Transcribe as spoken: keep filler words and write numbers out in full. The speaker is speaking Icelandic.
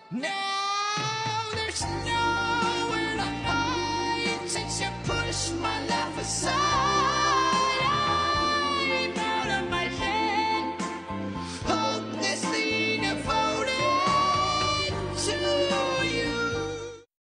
Now there's nowhere to hide since you pushed my life aside.